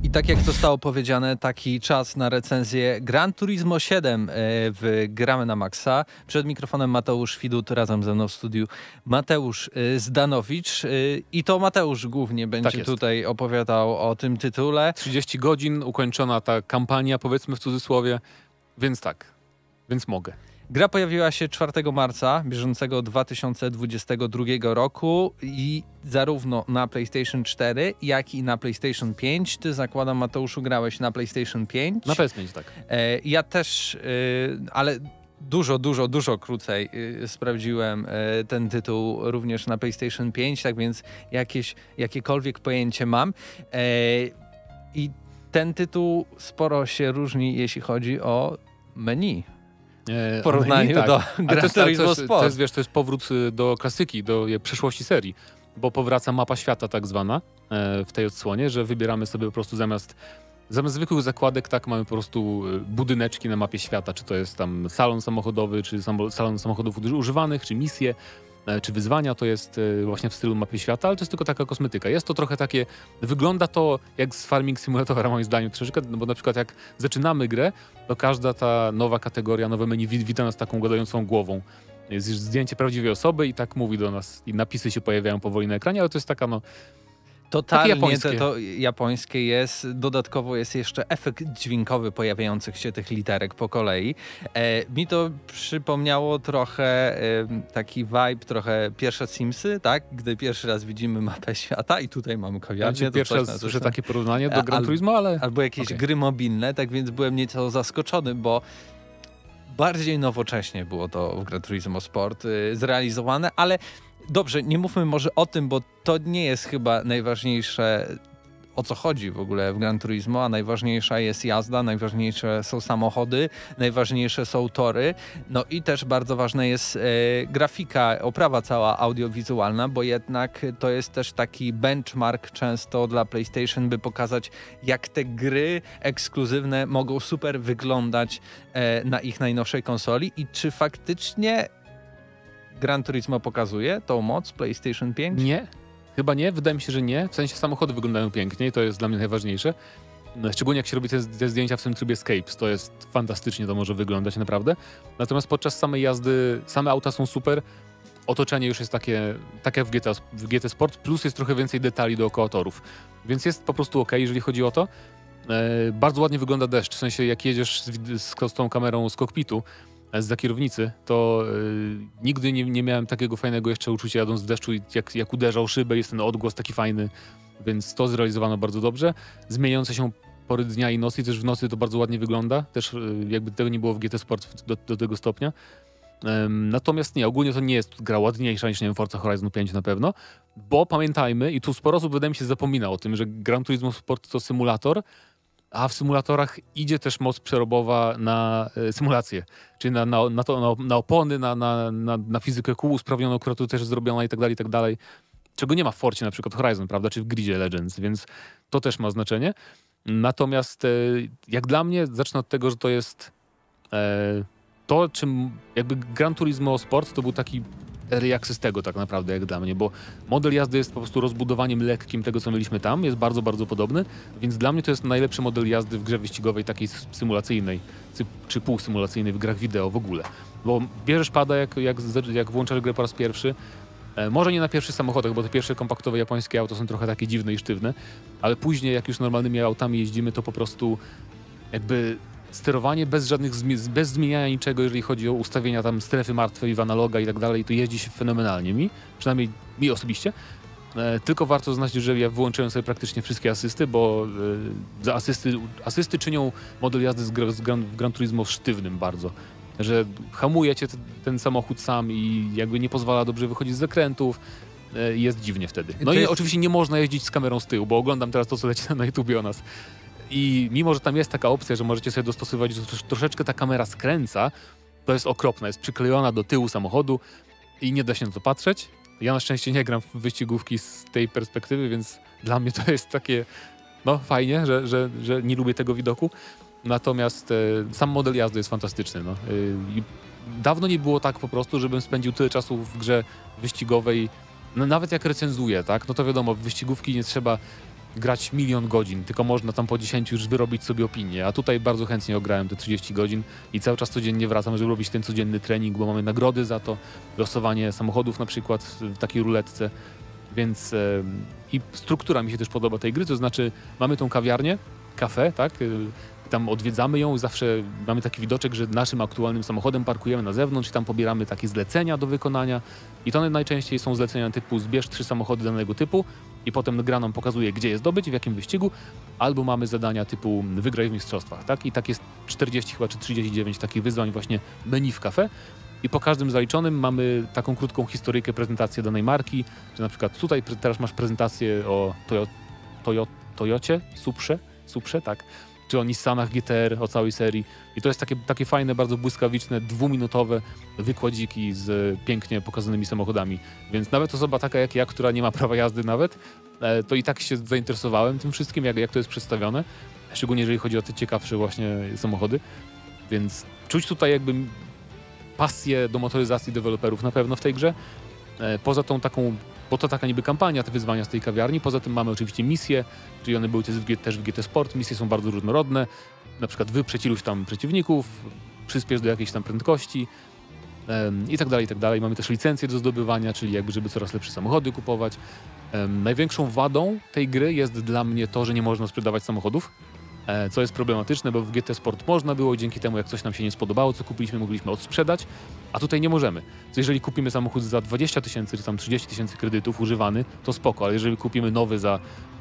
I tak jak zostało powiedziane, taki czas na recenzję Gran Turismo 7 w Gramy na Maxa. Przed mikrofonem Mateusz Widut, razem ze mną w studiu Mateusz Zdanowicz. I to Mateusz głównie będzie tutaj opowiadał o tym tytule. 30 godzin, ukończona ta kampania, powiedzmy w cudzysłowie, więc więc mogę. Gra pojawiła się 4 marca bieżącego 2022 roku i zarówno na PlayStation 4, jak i na PlayStation 5. Ty, zakładam, Mateuszu, grałeś na PlayStation 5. Na PS5, tak. Ja też, ale dużo krócej sprawdziłem ten tytuł również na PlayStation 5, tak więc jakiekolwiek pojęcie mam. I ten tytuł sporo się różni, jeśli chodzi o menu. W porównaniu do Gran Turismo Sport. To jest powrót do klasyki, do przeszłości serii, bo powraca mapa świata tak zwana w tej odsłonie, że wybieramy sobie po prostu zamiast zwykłych zakładek, tak, mamy po prostu budyneczki na mapie świata, czy to jest tam salon samochodowy, czy salon samochodów używanych, czy misje, czy wyzwania, to jest właśnie w stylu mapy świata, ale to jest tylko taka kosmetyka. Jest to trochę takie, wygląda to jak z Farming Simulatora, moim zdaniem troszeczkę, no bo na przykład jak zaczynamy grę, to każda ta nowa kategoria, nowe menu wita nas taką gadającą głową. Jest już zdjęcie prawdziwej osoby i tak mówi do nas i napisy się pojawiają powoli na ekranie, ale to jest taka totalnie to japońskie jest. Dodatkowo jest jeszcze efekt dźwiękowy pojawiających się tych literek po kolei. Mi to przypomniało trochę taki vibe, trochę pierwsze Simsy, tak? Gdy pierwszy raz widzimy mapę świata i tutaj mamy kawiarnię. Ja pierwszy raz słyszę takie porównanie do Gran Turismo, ale... Albo jakieś gry mobilne, tak więc byłem nieco zaskoczony, bo bardziej nowocześnie było to w Gran Turismo Sport zrealizowane, ale dobrze, nie mówmy może o tym, bo to nie jest chyba najważniejsze, o co chodzi w ogóle w Gran Turismo, a najważniejsza jest jazda, najważniejsze są samochody, najważniejsze są tory, no i też bardzo ważna jest grafika, oprawa cała audiowizualna, bo jednak to jest też taki benchmark często dla PlayStation, by pokazać, jak te gry ekskluzywne mogą super wyglądać na ich najnowszej konsoli i czy faktycznie Gran Turismo pokazuje tą moc PlayStation 5? Nie, chyba nie. Wydaje mi się, że nie. W sensie samochody wyglądają pięknie i to jest dla mnie najważniejsze. Szczególnie jak się robi te zdjęcia w tym trybie Escapes. To jest fantastycznie, to może wyglądać naprawdę. Natomiast podczas samej jazdy same auta są super. Otoczenie już jest takie jak w GT Sport, plus jest trochę więcej detali dookoła torów. Więc jest po prostu ok, jeżeli chodzi o to. Bardzo ładnie wygląda deszcz. W sensie jak jedziesz z tą kamerą z kokpitu, za kierownicy, to nigdy nie miałem takiego fajnego jeszcze uczucia jadąc w deszczu, jak uderzał szybę, jest ten odgłos taki fajny, więc to zrealizowano bardzo dobrze. Zmieniające się pory dnia i nocy, też w nocy to bardzo ładnie wygląda, też jakby tego nie było w GT Sport do tego stopnia. Natomiast nie, ogólnie to nie jest gra ładniejsza niż, nie wiem, Forza Horizon 5 na pewno, bo pamiętajmy, i tu sporo osób wydaje mi się zapomina o tym, że Gran Turismo Sport to symulator, a w symulatorach idzie też moc przerobowa na symulację, czyli na opony, na fizykę kół usprawnioną, która tu też jest zrobiona i tak dalej, czego nie ma w Forcie na przykład Horizon, prawda, czy w Gridzie Legends, więc to też ma znaczenie. Natomiast jak dla mnie, zacznę od tego, że to jest to, czym jakby Gran Turismo Sport to był taki early access tego tak naprawdę jak dla mnie, bo model jazdy jest po prostu rozbudowaniem lekkim tego, co mieliśmy tam, jest bardzo, bardzo podobny, więc dla mnie to jest najlepszy model jazdy w grze wyścigowej takiej symulacyjnej, czy półsymulacyjnej w grach wideo w ogóle. Bo bierzesz pada, jak włączasz grę po raz pierwszy, może nie na pierwszych samochodach, bo te pierwsze kompaktowe japońskie auta są trochę takie dziwne i sztywne, ale później jak już normalnymi autami jeździmy, to po prostu jakby sterowanie bez zmieniania niczego, jeżeli chodzi o ustawienia tam strefy martwej w analoga i tak dalej, to jeździ się fenomenalnie przynajmniej mi osobiście. Tylko warto zaznaczyć, że ja wyłączyłem sobie praktycznie wszystkie asysty, bo asysty czynią model jazdy w Gran Turismo sztywnym bardzo. Że hamujecie ten samochód sam i jakby nie pozwala dobrze wychodzić z zakrętów. Jest dziwnie wtedy. No i oczywiście nie można jeździć z kamerą z tyłu, bo oglądam teraz to, co leci na YouTubie o nas. I mimo, że tam jest taka opcja, że możecie sobie dostosować, że troszeczkę ta kamera skręca, to jest okropne. Jest przyklejona do tyłu samochodu i nie da się na to patrzeć. Ja na szczęście nie gram w wyścigówki z tej perspektywy, więc dla mnie to jest takie, no fajnie, że nie lubię tego widoku. Natomiast sam model jazdy jest fantastyczny. No. I dawno nie było tak po prostu, żebym spędził tyle czasu w grze wyścigowej, no, nawet jak recenzuję, tak? No to wiadomo, w wyścigówki nie trzeba grać 1 000 000 godzin, tylko można tam po 10 już wyrobić sobie opinię, a tutaj bardzo chętnie ograłem te 30 godzin i cały czas codziennie wracam, żeby robić ten codzienny trening, bo mamy nagrody za to, losowanie samochodów na przykład w takiej ruletce, więc i struktura mi się też podoba tej gry, to znaczy mamy tą kawiarnię, kafe, tak, tam odwiedzamy ją i zawsze mamy taki widoczek, że naszym aktualnym samochodem parkujemy na zewnątrz i tam pobieramy takie zlecenia do wykonania i to najczęściej są zlecenia typu zbierz 3 samochody danego typu i potem gra nam pokazuje, gdzie je zdobyć, w jakim wyścigu, albo mamy zadania typu wygraj w mistrzostwach, tak? I tak jest 40 chyba czy 39 takich wyzwań właśnie menu w kafe i po każdym zaliczonym mamy taką krótką historyjkę, prezentację danej marki, że na przykład tutaj teraz masz prezentację o Toyocie, Suprze, tak? Czy o Nissanach GT-R, o całej serii. I to jest takie fajne, bardzo błyskawiczne, 2-minutowe wykładziki z pięknie pokazanymi samochodami. Więc nawet osoba taka jak ja, która nie ma prawa jazdy nawet, to i tak się zainteresowałem tym wszystkim, jak to jest przedstawione. Szczególnie jeżeli chodzi o te ciekawsze właśnie samochody. Więc czuć tutaj jakby pasję do motoryzacji deweloperów na pewno w tej grze. Poza tą taką, bo to taka niby kampania, te wyzwania z tej kawiarni. Poza tym mamy oczywiście misje, czyli one były też w GT Sport. Misje są bardzo różnorodne. Na przykład wyprzeć iluś tam przeciwników, przyspiesz do jakiejś tam prędkości i tak dalej, i tak dalej. Mamy też licencje do zdobywania, czyli jakby żeby coraz lepsze samochody kupować. Największą wadą tej gry jest dla mnie to, że nie można sprzedawać samochodów, co jest problematyczne, bo w GT Sport można było i dzięki temu jak coś nam się nie spodobało, co kupiliśmy, mogliśmy odsprzedać, a tutaj nie możemy. Co jeżeli kupimy samochód za 20 000 czy tam 30 000 kredytów używany, to spoko, ale jeżeli kupimy nowy za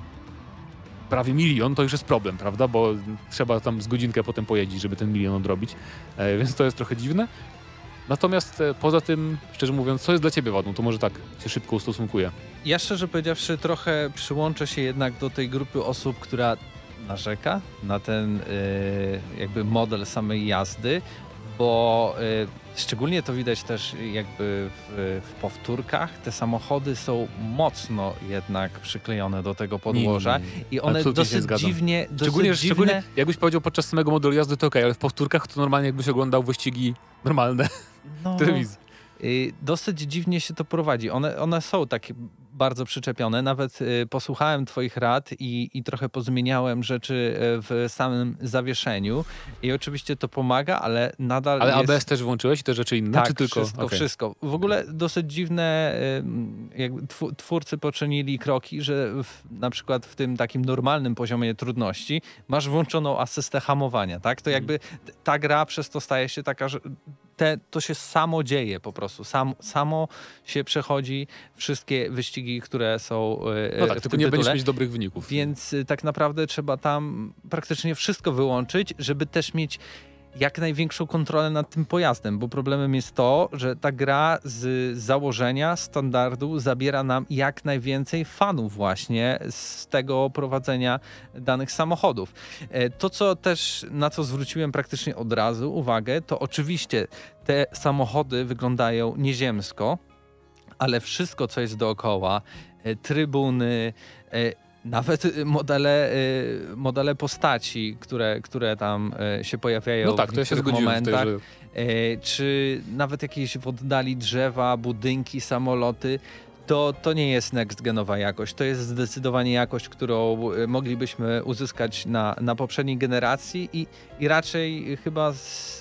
prawie 1 000 000, to już jest problem, prawda, bo trzeba tam z godzinkę potem pojeździć, żeby ten 1 000 000 odrobić, więc to jest trochę dziwne. Natomiast poza tym, szczerze mówiąc, co jest dla ciebie wadą, to może tak się szybko ustosunkuję. Ja szczerze powiedziawszy trochę przyłączę się jednak do tej grupy osób, która narzeka na ten jakby model samej jazdy, bo szczególnie to widać też jakby w powtórkach. Te samochody są mocno jednak przyklejone do tego podłoża i one dosyć dziwnie... Szczególnie jakbyś powiedział podczas samego modelu jazdy, to okej, ale w powtórkach to normalnie jakbyś oglądał wyścigi normalne w telewizji. Dosyć dziwnie się to prowadzi. One są takie bardzo przyczepione. Nawet posłuchałem twoich rad i trochę pozmieniałem rzeczy w samym zawieszeniu. I oczywiście to pomaga, ale nadal Ale jest... ABS też włączyłeś i te rzeczy inne? Tak, czy tylko? wszystko. W ogóle dosyć dziwne jakby twórcy poczynili kroki, że na przykład w tym takim normalnym poziomie trudności masz włączoną asystę hamowania, tak? To jakby ta gra przez to staje się taka, że to się samo dzieje po prostu. Samo się przechodzi wszystkie wyścigi, które są no tak, tylko nie będziesz mieć dobrych wyników. Więc tak naprawdę trzeba tam praktycznie wszystko wyłączyć, żeby też mieć jak największą kontrolę nad tym pojazdem, bo problemem jest to, że ta gra z założenia, standardu zabiera nam jak najwięcej fanów właśnie z tego prowadzenia danych samochodów. To, co też, na co zwróciłem praktycznie od razu uwagę, to oczywiście te samochody wyglądają nieziemsko, ale wszystko, co jest dookoła, trybuny, nawet modele postaci, które tam się pojawiają w niektórych momentach, czy nawet jakieś w oddali drzewa, budynki, samoloty, to nie jest next-genowa jakość. To jest zdecydowanie jakość, którą moglibyśmy uzyskać na poprzedniej generacji i raczej chyba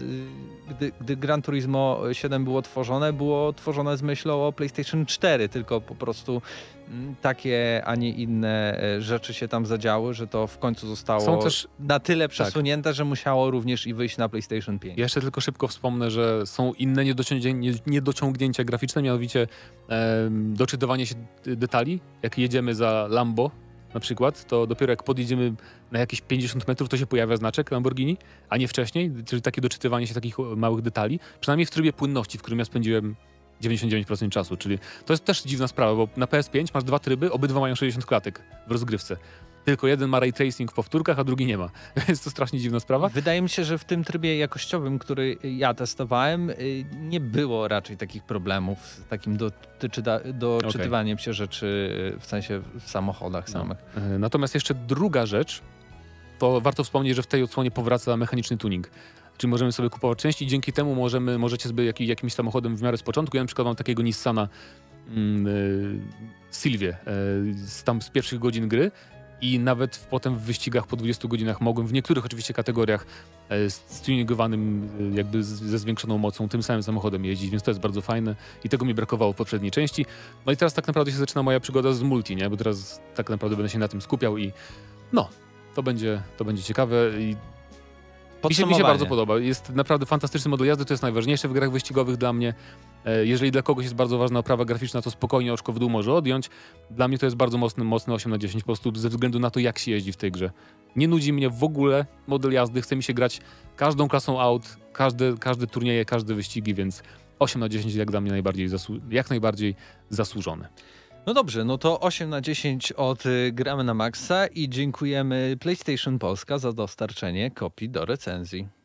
gdy Gran Turismo 7 było tworzone z myślą o PlayStation 4, tylko po prostu takie, a nie inne rzeczy się tam zadziały, że to w końcu zostało też na tyle przesunięte, że musiało również i wyjść na PlayStation 5. Ja jeszcze tylko szybko wspomnę, że są inne niedociągnięcia graficzne, mianowicie doczytywanie się detali. Jak jedziemy za Lambo na przykład, to dopiero jak podjedziemy na jakieś 50 metrów, to się pojawia znaczek Lamborghini, a nie wcześniej, czyli takie doczytywanie się takich małych detali. Przynajmniej w trybie płynności, w którym ja spędziłem 99% czasu, czyli to jest też dziwna sprawa, bo na PS5 masz 2 tryby, obydwa mają 60 klatek w rozgrywce. Tylko jeden ma ray tracing w powtórkach, a drugi nie ma. Jest to strasznie dziwna sprawa. Wydaje mi się, że w tym trybie jakościowym, który ja testowałem, nie było raczej takich problemów z takim doczytywaniem się rzeczy, w sensie w samochodach samych. Natomiast jeszcze druga rzecz, to warto wspomnieć, że w tej odsłonie powraca mechaniczny tuning. Czyli możemy sobie kupować części i dzięki temu możecie sobie jakimś samochodem w miarę z początku. Ja na przykład mam takiego Nissana Silvię tam z pierwszych godzin gry i nawet potem w wyścigach po 20 godzinach mogłem w niektórych oczywiście kategoriach z tuningowanym jakby ze zwiększoną mocą tym samym samochodem jeździć, więc to jest bardzo fajne i tego mi brakowało w poprzedniej części. No i teraz tak naprawdę się zaczyna moja przygoda z multi, nie? Bo teraz tak naprawdę będę się na tym skupiał i no, to będzie ciekawe i mi się bardzo podoba. Jest naprawdę fantastyczny model jazdy, to jest najważniejsze w grach wyścigowych dla mnie. Jeżeli dla kogoś jest bardzo ważna oprawa graficzna, to spokojnie oczko w dół może odjąć. Dla mnie to jest bardzo mocny 8 na 10 po prostu ze względu na to, jak się jeździ w tej grze. Nie nudzi mnie w ogóle model jazdy, chce mi się grać każdą klasą aut, każde turnieje, każde wyścigi, więc 8 na 10 jak dla mnie jak najbardziej zasłużone. No dobrze, no to 8 na 10 od Gramy na Maxa i dziękujemy PlayStation Polska za dostarczenie kopii do recenzji.